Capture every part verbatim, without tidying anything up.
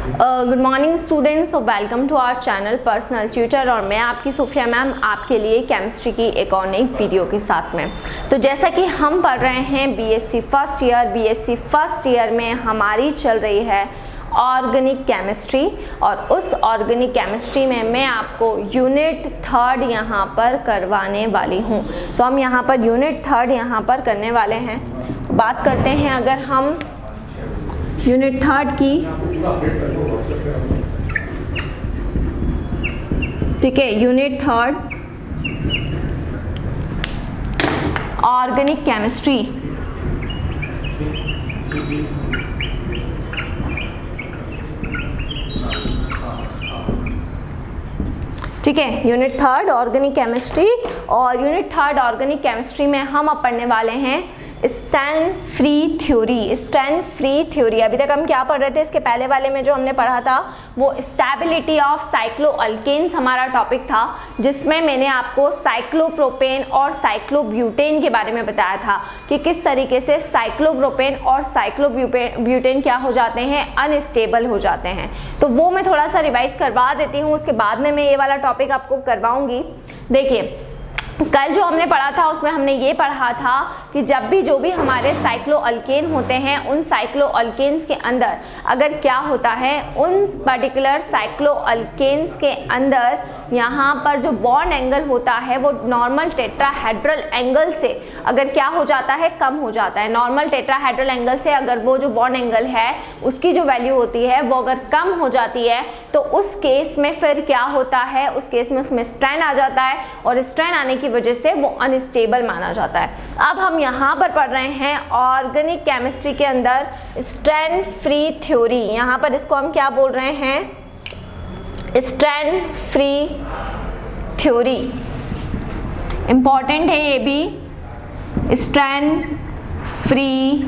Good morning students, welcome to our channel personal tutor. और मैं आपकी सोफिया मैम आपके लिए केमिस्ट्री की एक और नई वीडियो के साथ में। तो जैसा कि हम पढ़ रहे हैं BSc first year, BSc first year में हमारी चल रही है ऑर्गेनिक केमिस्ट्री, और उस ऑर्गेनिक केमिस्ट्री में मैं आपको यूनिट थर्ड यहाँ पर करवाने वाली हूँ। सो हम यहाँ पर यूनिट थर्ड यहाँ पर करने वाले हैं। बात करते हैं अगर हम यूनिट थर्ड की, ठीक है, यूनिट थर्ड ऑर्गेनिक केमिस्ट्री। ठीक है, यूनिट थर्ड ऑर्गेनिक केमिस्ट्री। और यूनिट थर्ड ऑर्गेनिक केमिस्ट्री में हम अब पढ़ने वाले हैं stand free theory. Stand free theory, अभी तक हम क्या पढ़ रहे थे, इसके पहले वाले में जो हमने पढ़ा था वो स्टेबिलिटी ऑफ साइक्लोअल्केन्स हमारा टॉपिक था, जिसमें मैंने आपको साइक्लोप्रोपेन और साइक्लोब्यूटेन के बारे में बताया था कि किस तरीके से साइक्लोप्रोपेन और साइक्लोब्यूटेन क्या हो जाते हैं, अनस्टेबल हो जाते हैं। तो वो मैं थोड़ा सा रिवाइज करवा देती हूँ, उसके बाद में मैं ये वाला टॉपिक आपको करवाऊंगी। देखिए, कल जो हमने पढ़ा था उसमें हमने ये पढ़ा था कि जब भी जो भी हमारे साइक्लोअल्केन होते हैं, उन साइक्लोअल्केन्स के अंदर अगर क्या होता है, उन पर्टिकुलर साइक्लोअल्केन्स के अंदर यहाँ पर जो बॉन्ड एंगल होता है वो नॉर्मल टेट्राहेड्रल एंगल से अगर क्या हो जाता है, कम हो जाता है। नॉर्मल टेट्राहेड्रल एंगल से अगर वो जो बॉन्ड एंगल है उसकी जो वैल्यू होती है वो अगर कम हो जाती है, तो उस केस में फिर क्या होता है, उस केस में उसमें स्ट्रेन आ जाता है, और स्ट्रेन आने की वजह से वो अनस्टेबल माना जाता है। अब हम यहाँ पर पढ़ रहे हैं ऑर्गेनिक केमिस्ट्री के अंदर स्ट्रेन फ्री थ्योरी। यहाँ पर इसको हम क्या बोल रहे हैं, स्ट्रेन फ्री थ्योरी। इंपॉर्टेंट है ये भी, स्ट्रेन फ्री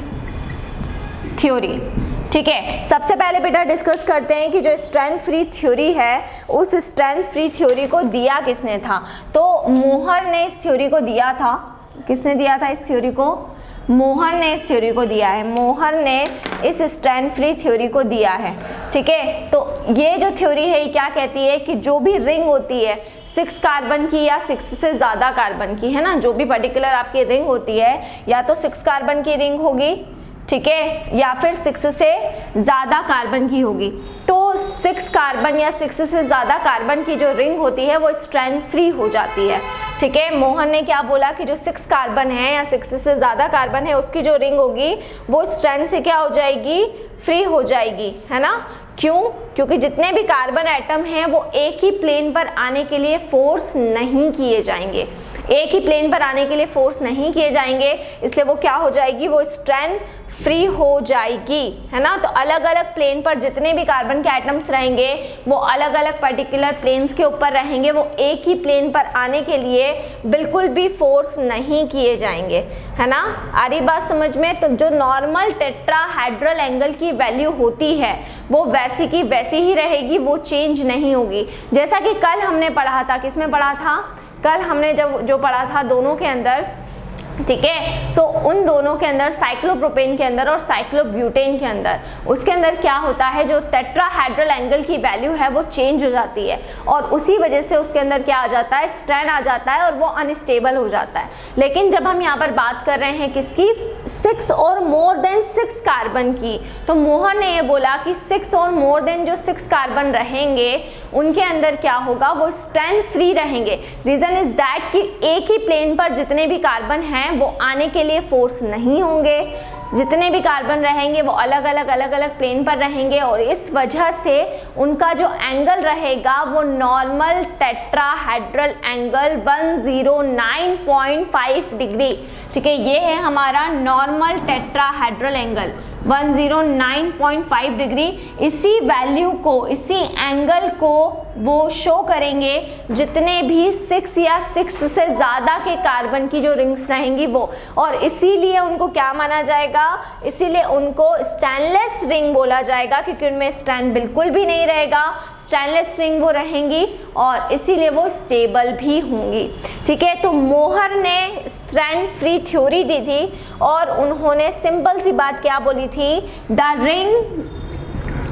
थ्योरी। ठीक है, सबसे पहले बेटा डिस्कस करते हैं कि जो स्ट्रेन फ्री थ्योरी है, उस स्ट्रेन फ्री थ्योरी को दिया किसने था। तो मोहर ने इस थ्योरी को दिया था। किसने दिया था इस थ्योरी को? मोहर ने इस थ्योरी को दिया है। मोहर ने इस स्ट्रेन फ्री थ्योरी को दिया है। ठीक है, तो ये जो थ्योरी है ये क्या कहती है कि जो भी रिंग होती है सिक्स कार्बन की या सिक्स से ज़्यादा कार्बन की, है ना, जो भी पर्टिकुलर आपकी रिंग होती है, या तो सिक्स कार्बन की रिंग होगी, ठीक है, या फिर सिक्स से ज़्यादा कार्बन की होगी। तो सिक्स कार्बन या सिक्स से ज़्यादा कार्बन की जो रिंग होती है वो स्ट्रेन फ्री हो जाती है। ठीक है, मोहन ने क्या बोला कि जो सिक्स कार्बन है या सिक्स से ज़्यादा कार्बन है उसकी जो रिंग होगी वो स्ट्रेन से क्या हो जाएगी, फ्री हो जाएगी, है ना। क्यों? क्योंकि जितने भी कार्बन एटम हैं वो एक ही प्लेन पर आने के लिए फोर्स नहीं किए जाएंगे, एक ही प्लेन पर आने के लिए फोर्स नहीं किए जाएंगे, इसलिए वो क्या हो जाएगी, वो स्ट्रेन फ्री हो जाएगी, है ना। तो अलग अलग प्लेन पर जितने भी कार्बन के एटम्स रहेंगे वो अलग अलग पर्टिकुलर प्लेन्स के ऊपर रहेंगे, वो एक ही प्लेन पर आने के लिए बिल्कुल भी फोर्स नहीं किए जाएंगे, है ना। आ रही बात समझ में? तो जो नॉर्मल टेट्राहेड्रल एंगल की वैल्यू होती है वो वैसी की वैसी ही रहेगी, वो चेंज नहीं होगी। जैसा कि कल हमने पढ़ा था, किसमें पढ़ा था, कल हमने जब जो पढ़ा था दोनों के अंदर, ठीक है, सो उन दोनों के अंदर, साइक्लोप्रोपेन के अंदर और साइक्लोब्यूटेन के अंदर, उसके अंदर क्या होता है, जो टेट्राहेड्रल एंगल की वैल्यू है वो चेंज हो जाती है, और उसी वजह से उसके अंदर क्या आ जाता है, स्ट्रेन आ जाता है, और वो अनस्टेबल हो जाता है। लेकिन जब हम यहाँ पर बात कर रहे हैं किसकी, सिक्स और मोर देन सिक्स कार्बन की, तो मोहर ने ये बोला कि सिक्स और मोर देन जो सिक्स कार्बन रहेंगे उनके अंदर क्या होगा, वो स्ट्रेन फ्री रहेंगे। रीजन इज दैट कि एक ही प्लेन पर जितने भी कार्बन हैं वो आने के लिए फोर्स नहीं होंगे, जितने भी कार्बन रहेंगे वो अलग अलग अलग अलग प्लेन पर रहेंगे, और इस वजह से उनका जो एंगल रहेगा वो normal tetrahedral angle one zero nine point five degree. ठीक है, ये है हमारा normal tetrahedral angle one zero nine point five degree. इसी वैल्यू को, इसी एंगल को वो शो करेंगे जितने भी सिक्स या सिक्स से ज़्यादा के कार्बन की जो रिंग्स रहेंगी वो, और इसीलिए उनको क्या माना जाएगा, इसीलिए उनको स्टेनलेस रिंग बोला जाएगा, क्योंकि उनमें स्ट्रेन बिल्कुल भी नहीं रहेगा, स्टेनलेस रिंग वो रहेंगी, और इसीलिए वो स्टेबल भी होंगी। ठीक है, तो मोहर ने स्ट्रेन फ्री थ्योरी दी थी, और उन्होंने सिंपल सी बात क्या बोली थी, the ring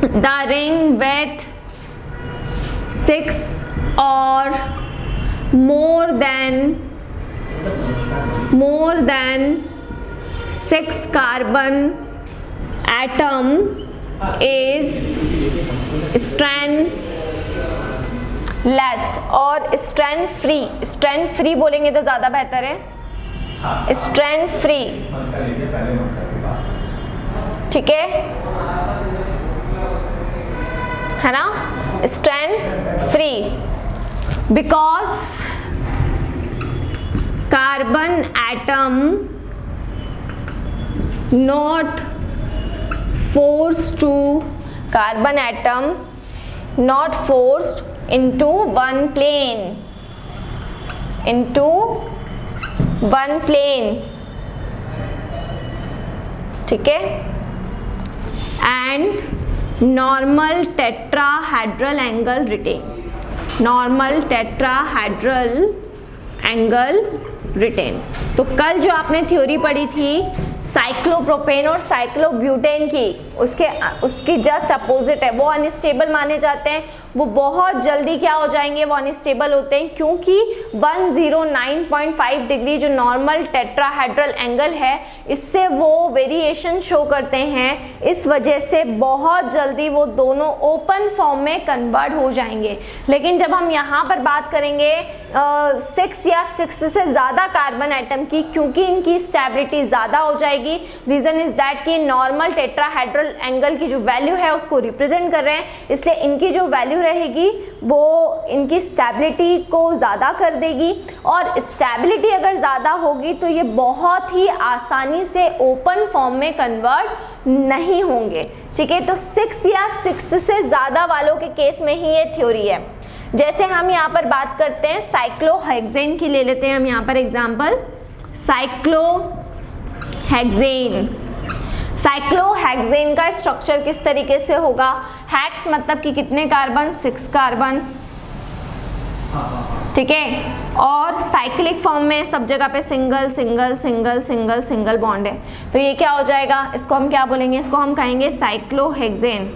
the ring with six और more than more than six carbon atom is strand less और strand free, strand free बोलेंगे तो ज़्यादा बेहतर है, strand free, ठीक है है ना, strand free because carbon atom not forced to carbon atom not forced into one plane into one plane, ठीक है, and normal tetrahedral angle retain, normal tetrahedral angle retain. तो कल जो आपने थ्योरी पढ़ी थी साइक्लोप्रोपेन और साइक्लोब्यूटेन की, उसके उसकी जस्ट अपोजिट है, वो अनस्टेबल माने जाते हैं, वो बहुत जल्दी क्या हो जाएंगे, वो अनस्टेबल होते हैं क्योंकि one zero nine point five degree जो नॉर्मल टेट्राहेड्रल एंगल है इससे वो वेरिएशन शो करते हैं, इस वजह से बहुत जल्दी वो दोनों ओपन फॉर्म में कन्वर्ट हो जाएंगे। लेकिन जब हम यहाँ पर बात करेंगे सिक्स या सिक्स से ज़्यादा कार्बन एटम की, क्योंकि इनकी स्टेबिलिटी ज़्यादा हो जाएगी, रीज़न इज़ दैट कि नॉर्मल टेट्राहेड्रल एंगल की जो वैल्यू है उसको रिप्रेजेंट कर रहे हैं, इसलिए इनकी जो वैल्यू रहेगी वो इनकी स्टेबिलिटी को ज़्यादा कर देगी, और स्टेबिलिटी अगर ज़्यादा होगी तो ये बहुत ही आसानी से ओपन फॉर्म में कन्वर्ट नहीं होंगे, ठीक है। तो सिक्स या सिक्स से ज़्यादा वालों के केस में ही ये थ्योरी है। जैसे हम यहाँ पर बात करते हैं साइक्लोहेक्सेन की, ले लेते हैं हम यहाँ पर एग्जाम्पल, साइक्लोहेक्सेन। साइक्लोहेक्सेन का स्ट्रक्चर किस तरीके से होगा, हेक्स मतलब कि कितने कार्बन, सिक्स कार्बन, ठीक है, और साइक्लिक फॉर्म में सब जगह पे single single single single single bond है, तो ये क्या हो जाएगा, इसको हम क्या बोलेंगे, इसको हम कहेंगे साइक्लोहेक्सेन।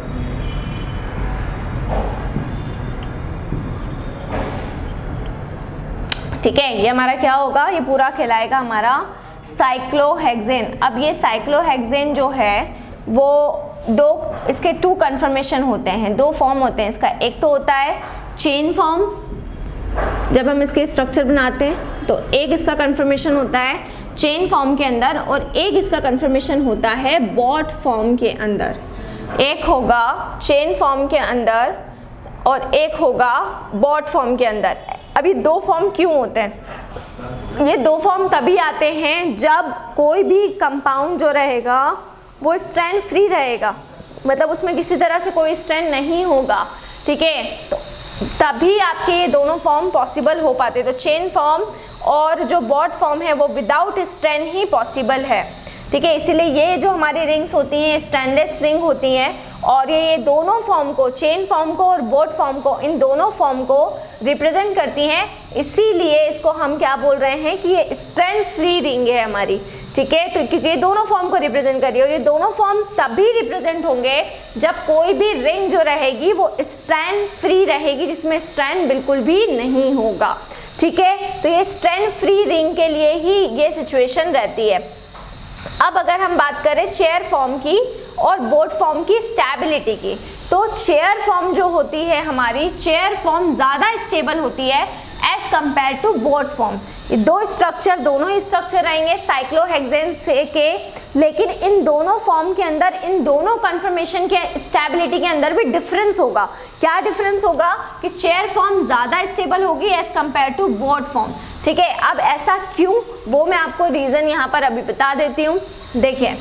ठीक है, ये हमारा क्या होगा, ये पूरा कहलाएगा हमारा साइक्लोहेक्सेन। अब ये साइक्लोहेक्सेन जो है वो दो, इसके टू कन्फर्मेशन होते हैं, दो फॉर्म होते हैं इसका। एक तो होता है चेन फॉर्म, जब हम इसके स्ट्रक्चर बनाते हैं तो एक इसका कन्फर्मेशन होता है चेन फॉर्म के अंदर, और एक इसका कन्फर्मेशन होता है बॉट फॉर्म के अंदर। एक होगा चेन फॉर्म के अंदर और एक होगा बॉट फॉर्म के अंदर। अभी दो फॉर्म क्यों होते हैं, ये दो फॉर्म तभी आते हैं जब कोई भी कंपाउंड जो रहेगा वो स्ट्रैंड फ्री रहेगा, मतलब उसमें किसी तरह से कोई स्ट्रैंड नहीं होगा, ठीक है, तो तभी आपके ये दोनों फॉर्म पॉसिबल हो पाते। तो चेन फॉर्म और जो बॉट फॉर्म है वो विदाउट स्ट्रैंड ही पॉसिबल है, ठीक है। इसीलिए ये जो हमारी रिंग्स होती हैं स्ट्रैंडलेस रिंग होती हैं, और ये ये दोनों फॉर्म को, चेन फॉर्म को और बोट फॉर्म को, इन दोनों फॉर्म को रिप्रेजेंट करती हैं, इसीलिए इसको हम क्या बोल रहे हैं कि ये स्ट्रैंड फ्री रिंग है हमारी, ठीक है। तो क्योंकि ये दोनों फॉर्म को रिप्रेजेंट कर रही है, और ये दोनों फॉर्म तभी रिप्रेजेंट होंगे जब कोई भी रिंग जो रहेगी वो स्ट्रैंड फ्री रहेगी, जिसमें स्ट्रैंड बिल्कुल भी नहीं होगा, ठीक है। तो ये स्ट्रैंड फ्री रिंग के लिए ही ये सिचुएशन रहती है। अब अगर हम बात करें चेयर फॉर्म की और बोट फॉर्म की स्टेबिलिटी की, तो चेयर फॉर्म जो होती है हमारी, चेयर फॉर्म ज़्यादा स्टेबल होती है as compare to boat form. ये दो स्ट्रक्चर, दोनों ही स्ट्रक्चर आएंगे साइक्लोहेक्सेन से के, लेकिन इन दोनों फॉर्म के अंदर, इन दोनों कन्फर्मेशन के स्टेबिलिटी के अंदर भी डिफरेंस होगा। क्या डिफरेंस होगा कि चेयर फॉर्म ज़्यादा स्टेबल होगी as compare to boat form, ठीक है। अब ऐसा क्यों, वो मैं आपको रीज़न यहाँ पर अभी बता देती हूँ। देखिए,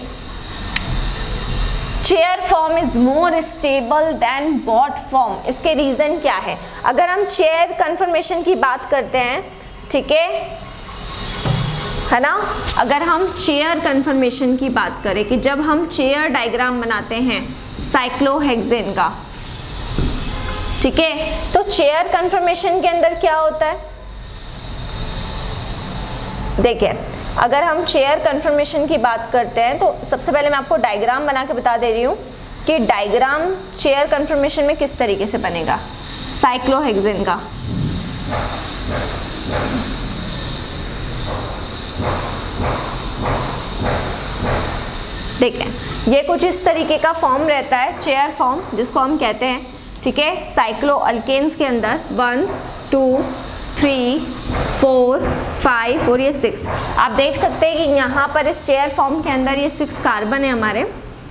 chair form is more stable than boat form. इसके रीज़न क्या है, अगर हम चेयर कन्फर्मेशन की बात करते हैं, ठीक है है ना, अगर हम चेयर कन्फर्मेशन की बात करें कि जब हम चेयर डायग्राम बनाते हैं साइक्लोहेक्सेन का, ठीक है, तो चेयर कन्फर्मेशन के अंदर क्या होता है, देखिए अगर हम चेयर कन्फर्मेशन की बात करते हैं तो सबसे पहले मैं आपको डायग्राम बना के बता दे रही हूँ। कि डायग्राम चेयर कन्फर्मेशन में किस तरीके से बनेगा साइक्लोहेक्सेन का। देखें ये कुछ इस तरीके का फॉर्म रहता है, चेयर फॉर्म जिसको हम कहते हैं, ठीक है। साइक्लो अल्केन्स के अंदर one two three four five और ये सिक्स, आप देख सकते हैं कि यहाँ पर इस चेयर फॉर्म के अंदर ये सिक्स कार्बन है हमारे,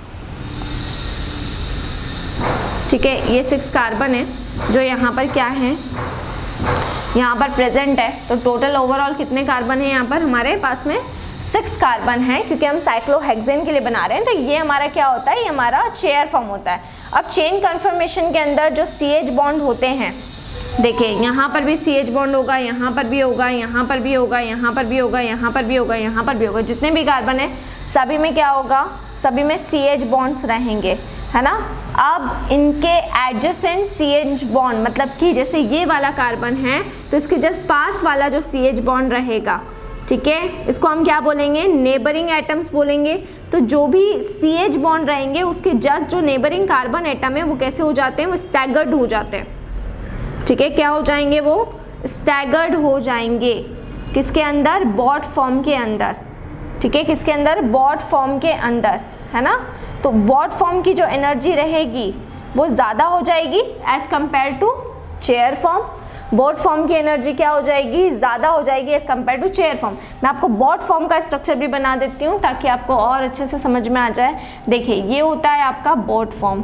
ठीक है। ये सिक्स कार्बन है जो यहाँ पर क्या है, यहाँ पर प्रेजेंट है। तो टोटल ओवरऑल कितने कार्बन है यहाँ पर हमारे पास में, सिक्स कार्बन है, क्योंकि हम साइक्लोहेक्सेन के लिए बना रहे हैं। तो ये हमारा क्या होता है, ये हमारा चेयर फॉर्म होता है। अब चेन कन्फर्मेशन के अंदर जो सी एच बॉन्ड होते हैं, देखिए यहाँ पर भी सी एच बॉन्ड होगा, यहाँ पर भी होगा, यहाँ पर भी होगा, यहाँ पर भी होगा, यहाँ पर भी होगा, यहाँ पर भी होगा। जितने भी कार्बन है सभी में क्या होगा, सभी में सी एच बॉन्ड्स रहेंगे, है ना। अब इनके एडजेसेंट सी एच बॉन्ड, मतलब कि जैसे ये वाला कार्बन है तो इसके जस्ट पास वाला जो सी एच बॉन्ड रहेगा, ठीक है, इसको हम क्या बोलेंगे, नेबरिंग एटम्स बोलेंगे। तो जो भी सी एच बॉन्ड रहेंगे उसके जस्ट जो नेबरिंग कार्बन एटम है वो कैसे हो जाते हैं, वो स्टैगर्ड हो जाते हैं, ठीक है। क्या हो जाएंगे, वो स्टैगर्ड हो जाएंगे, किसके अंदर, बॉट फॉर्म के अंदर, ठीक है, किसके अंदर, बॉट फॉर्म के अंदर, है ना। तो बॉट फॉर्म की जो एनर्जी रहेगी वो ज़्यादा हो जाएगी as compare to chair form. Boat form की एनर्जी क्या हो जाएगी, ज़्यादा हो जाएगी as compare to chair form. मैं आपको बॉट फॉर्म का स्ट्रक्चर भी बना देती हूँ ताकि आपको और अच्छे से समझ में आ जाए। देखिए ये होता है आपका बॉट फॉर्म,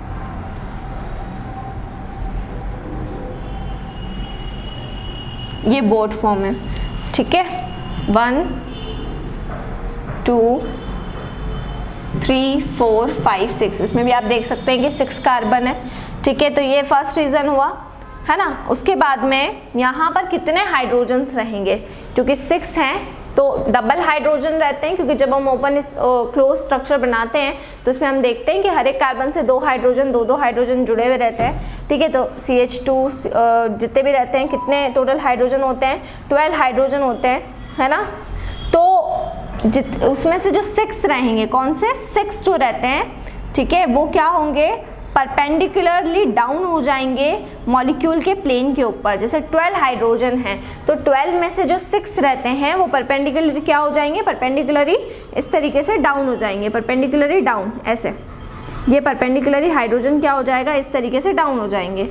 ये बॉट फॉर्म है, ठीक है। One two three four five six, इसमें भी आप देख सकते हैं कि सिक्स कार्बन है, ठीक है। तो ये फर्स्ट रीज़न हुआ, है ना। उसके बाद में यहाँ पर कितने हाइड्रोजन्स रहेंगे, क्योंकि सिक्स हैं तो डबल हाइड्रोजन रहते हैं, क्योंकि जब हम ओपन क्लोज स्ट्रक्चर बनाते हैं तो इसमें हम देखते हैं कि हर एक कार्बन से दो हाइड्रोजन दो दो हाइड्रोजन जुड़े हुए रहते हैं, ठीक है। तो सी एच टू जितने भी रहते हैं, कितने टोटल हाइड्रोजन होते हैं, ट्वेल्व हाइड्रोजन होते हैं, है ना। तो जित उसमें से जो सिक्स रहेंगे, कौन से सिक्स जो रहते हैं, ठीक है, वो क्या होंगे, परपेंडिकुलरली डाउन हो जाएंगे मॉलिक्यूल के प्लेन के ऊपर। जैसे ट्वेल्व हाइड्रोजन हैं तो ट्वेल्व में से जो सिक्स रहते हैं वो परपेंडिकुलरली क्या हो जाएंगे, परपेंडिकुलरली इस तरीके से डाउन हो जाएंगे, परपेंडिकुलरली डाउन, ऐसे ये परपेंडिकुलरली हाइड्रोजन क्या हो जाएगा, इस तरीके से डाउन हो जाएंगे,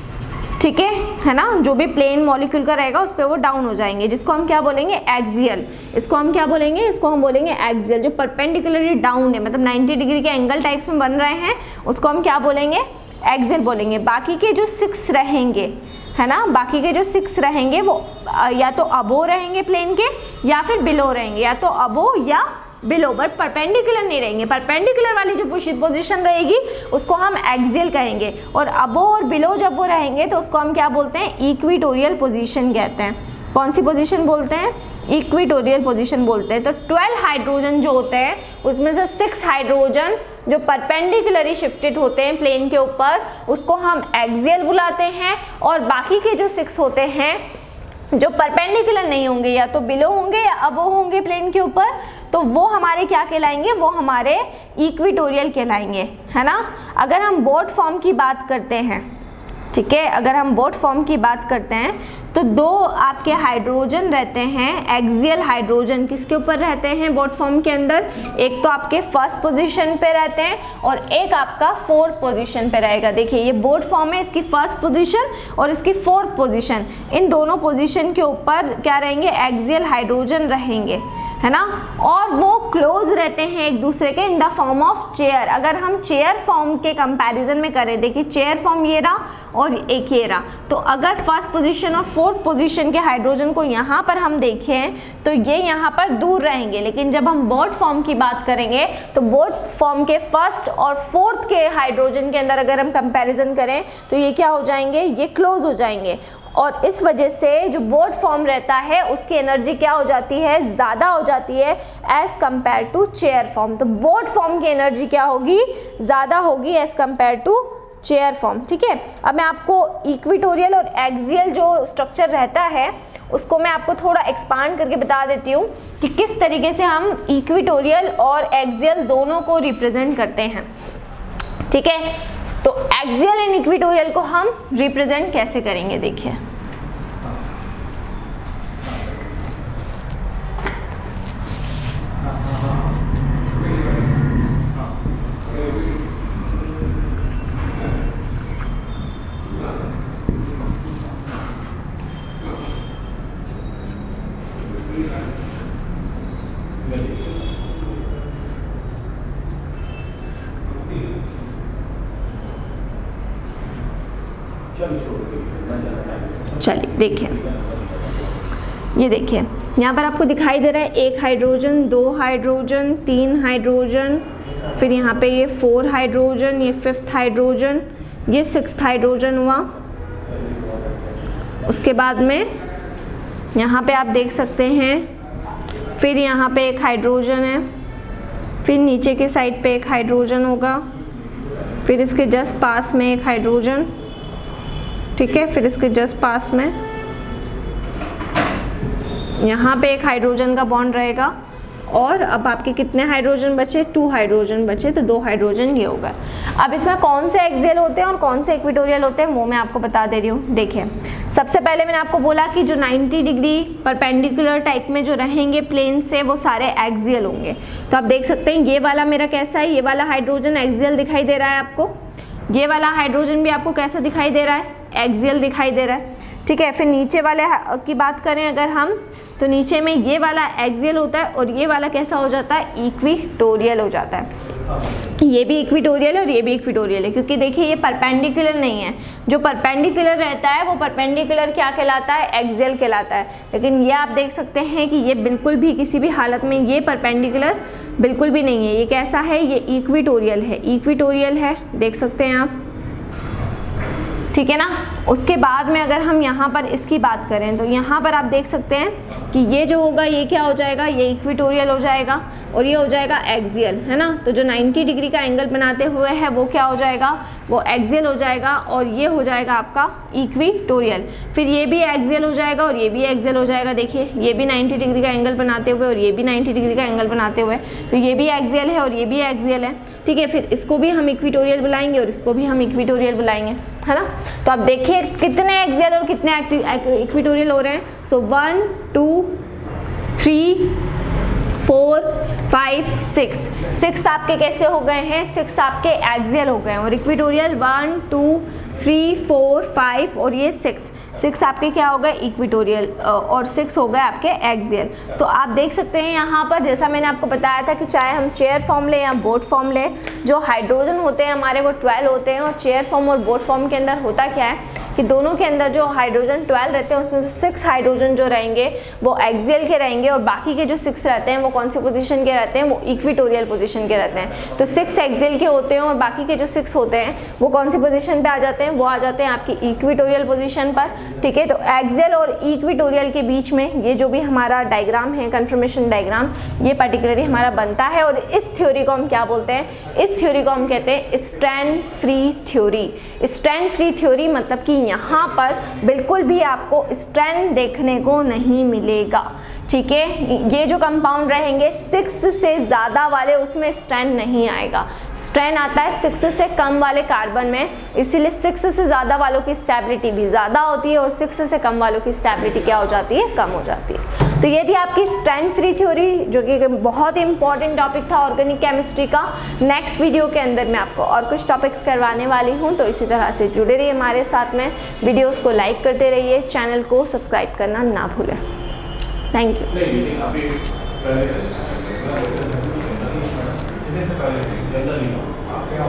ठीक है, है ना। जो भी प्लेन मॉलिक्यूल का रहेगा उस पर वो डाउन हो जाएंगे, जिसको हम क्या बोलेंगे, एक्सियल। इसको हम क्या बोलेंगे, इसको हम बोलेंगे एक्सियल। जो परपेंडिकुलरली डाउन है, मतलब नाइन्टी डिग्री के एंगल टाइप्स में बन रहे हैं, उसको हम क्या बोलेंगे, एक्सियल बोलेंगे। बाकी के जो सिक्स रहेंगे, है ना, बाकी के जो सिक्स रहेंगे वो या तो अबो रहेंगे प्लेन के, या फिर बिलो रहेंगे, या तो अबो या बिलो, बट परपेंडिकुलर नहीं रहेंगे। परपेंडिकुलर वाली जो पोजीशन रहेगी उसको हम एक्सियल कहेंगे, और अबो और बिलो जब वो रहेंगे तो उसको हम क्या बोलते हैं, इक्विटोरियल पोजीशन कहते हैं। कौन सी पोजीशन बोलते हैं, इक्विटोरियल पोजीशन बोलते हैं। तो ट्वेल्व हाइड्रोजन जो होते हैं उसमें से सिक्स हाइड्रोजन जो परपेंडिकुलरली शिफ्टेड होते हैं प्लेन के ऊपर, उसको हम एक्सियल बुलाते हैं, और बाकी के जो सिक्स होते हैं जो परपेंडिकुलर नहीं होंगे, या तो बिलो होंगे या अबो होंगे प्लेन के ऊपर, तो वो हमारे क्या कहलाएंगे, वो हमारे इक्विटोरियल कहलाएंगे, है ना। अगर हम बॉट फॉर्म की बात करते हैं, ठीक है, अगर हम बॉट फॉर्म की बात करते हैं तो दो आपके हाइड्रोजन रहते हैं, एक्सियल हाइड्रोजन किसके ऊपर रहते हैं बॉट फॉर्म के अंदर, एक तो आपके फर्स्ट पोजीशन पे रहते हैं और एक आपका फोर्थ पोजीशन पे रहेगा। देखिए ये बॉट फॉर्म है, इसकी फर्स्ट पोजीशन और इसकी फोर्थ पोजीशन, इन दोनों पोजीशन के ऊपर क्या रहेंगे, एक्सियल हाइड्रोजन रहेंगे, है ना। और वो क्लोज रहते हैं एक दूसरे के in the form of chair. अगर हम चेयर फॉर्म के कंपैरिजन में करें, देखिए चेयर फॉर्म ये रहा और एक ये रहा, तो अगर फर्स्ट पोजीशन और फोर्थ पोजीशन के हाइड्रोजन को यहाँ पर हम देखें तो ये यहाँ पर दूर रहेंगे, लेकिन जब हम बॉट फॉर्म की बात करेंगे तो बॉट फॉर्म के फर्स्ट और फोर्थ के हाइड्रोजन के अंदर अगर हम कंपैरिजन करें तो ये क्या हो जाएंगे, ये क्लोज हो जाएंगे, और इस वजह से जो बॉट फॉर्म रहता है उसकी एनर्जी क्या हो जाती है, ज़्यादा हो जाती है as compare to chair form. तो बॉट फॉर्म की एनर्जी क्या होगी, ज़्यादा होगी as compare to chair form, ठीक है। अब मैं आपको इक्विटोरियल और एक्सियल जो स्ट्रक्चर रहता है उसको मैं आपको थोड़ा एक्सपांड करके बता देती हूँ कि किस तरीके से हम इक्विटोरियल और एक्सियल दोनों को रिप्रेजेंट करते हैं। ठीक है, तो एक्सियल एंड इक्वेटोरियल को हम रिप्रेजेंट कैसे करेंगे देखिए। चलिए देखिए, ये देखिए यहाँ पर आपको दिखाई दे रहा है एक हाइड्रोजन, दो हाइड्रोजन, तीन हाइड्रोजन, फिर यहाँ पे ये फोर हाइड्रोजन, ये फिफ्थ हाइड्रोजन, ये सिक्स्थ हाइड्रोजन हुआ। उसके बाद में यहाँ पे आप देख सकते हैं, फिर यहाँ पे एक हाइड्रोजन है, फिर नीचे के साइड पे एक हाइड्रोजन होगा, फिर इसके जस्ट पास में एक हाइड्रोजन, ठीक है, फिर इसके जस्ट पास में यहाँ पे एक हाइड्रोजन का बॉन्ड रहेगा। और अब आपके कितने हाइड्रोजन बचे? टू हाइड्रोजन बचे, तो दो हाइड्रोजन ये होगा। अब इसमें कौन से एक्सियल होते हैं और कौन से इक्वेटोरियल होते हैं वो मैं आपको बता दे रही हूँ। देखिए, सबसे पहले मैंने आपको बोला कि जो नब्बे डिग्री परपेंडिकुलर टाइप में जो रहेंगे प्लेन से वो सारे एक्सियल होंगे। तो आप देख सकते हैं ये वाला मेरा कैसा है, ये वाला हाइड्रोजन एक्सियल दिखाई दे रहा है आपको, ये वाला हाइड्रोजन भी आपको कैसा दिखाई दे रहा है? एक्सियल दिखाई दे रहा है, ठीक है। फिर नीचे वाले की बात करें अगर हम, तो नीचे में ये वाला एक्सियल होता है और ये वाला कैसा हो जाता है? इक्वेटोरियल हो जाता है। ये भी इक्वेटोरियल है और ये भी इक्वेटोरियल है, क्योंकि देखिए ये परपेंडिकुलर नहीं है। जो परपेंडिकुलर रहता है वो परपेंडिकुलर क्या कहलाता है? एक्सियल कहलाता है। लेकिन ये आप देख सकते हैं कि ये बिल्कुल भी किसी भी हालत में ये परपेंडिकुलर बिल्कुल भी नहीं है। ये कैसा है? ये इक्वेटोरियल है, इक्वेटोरियल है, देख सकते हैं आप, ठीक है ना। उसके बाद में अगर हम यहाँ पर इसकी बात करें तो यहाँ पर आप देख सकते हैं कि ये जो होगा ये क्या हो जाएगा? ये इक्वेटोरियल हो जाएगा और ये हो जाएगा एक्सियल, है ना। तो जो नब्बे डिग्री का एंगल बनाते हुए है वो क्या हो जाएगा? वो एक्सियल हो जाएगा और ये हो जाएगा आपका इक्वेटोरियल। फिर ये भी एक्सियल हो जाएगा और ये भी एक्सियल हो जाएगा। देखिए ये भी नब्बे डिग्री का एंगल बनाते हुए और ये भी नब्बे डिग्री का एंगल बनाते हुए, तो ये भी एक्सियल है और ये भी एक्सियल है, ठीक है। फिर इसको भी हम इक्वेटोरियल बुलाएंगे और इसको भी हम इक्वेटोरियल बुलाएंगे, है ना। तो आप देखिए कितने एक्सियल और कितने इक्वेटोरियल हो रहे हैं। So one two three four five six, six आपके कैसे हो गए हैं? सिक्स आपके एक्सियल हो गए हैं और equatorial one two three four five और ये सिक्स, सिक्स आपके क्या हो गए? इक्वेटोरियल और सिक्स हो गए आपके एक्सियल। तो आप देख सकते हैं यहाँ पर, जैसा मैंने आपको बताया था कि चाहे हम चेयर फॉर्म लें या बोट फॉर्म लें, जो हाइड्रोजन होते हैं हमारे वो ट्वेल्व होते हैं। और चेयर फॉर्म और बोट फॉर्म के अंदर होता क्या है कि दोनों के अंदर जो हाइड्रोजन ट्वेल्व रहते हैं उसमें से सिक्स हाइड्रोजन जो रहेंगे वो एक्सियल के रहेंगे और बाकी के जो सिक्स रहते हैं वो कौन सी पोजीशन के रहते हैं? वो इक्वेटोरियल पोजीशन के रहते हैं। तो सिक्स एक्सियल के होते हैं और बाकी के जो सिक्स होते हैं वो कौन सी पोजीशन पे आ जाते हैं? वो आ जाते हैं आपकी इक्वेटोरियल पोजीशन पर, ठीक है। तो एक्सियल और इक्वेटोरियल के बीच में ये जो भी हमारा डायग्राम है, कन्फर्मेशन डायग्राम, ये पर्टिकुलरली हमारा बनता है। और इस थ्योरी को हम क्या बोलते हैं? इस थ्योरी को हम कहते हैं strand free theory. Strand free theory मतलब कि यहाँ पर बिल्कुल भी आपको स्ट्रैंड देखने को नहीं मिलेगा, ठीक है। ये जो कंपाउंड रहेंगे सिक्स से ज़्यादा वाले उसमें स्ट्रैंड नहीं आएगा। स्ट्रैंड आता है सिक्स से कम वाले कार्बन में, इसीलिए सिक्स से ज़्यादा वालों की स्टेबिलिटी भी ज़्यादा होती है और सिक्स से कम वालों की स्टेबिलिटी क्या हो जाती है? कम हो जाती है। तो ये थी आपकी स्ट्रैंड फ्री थ्योरी, जो कि बहुत ही इंपॉर्टेंट टॉपिक था ऑर्गेनिक केमिस्ट्री का। नेक्स्ट वीडियो के अंदर मैं आपको और कुछ टॉपिक्स करवाने वाली हूँ, तो इसी तरह से जुड़े रहिए हमारे साथ में। वीडियोस को लाइक करते रहिए, चैनल को सब्सक्राइब करना ना भूलें। Thank you.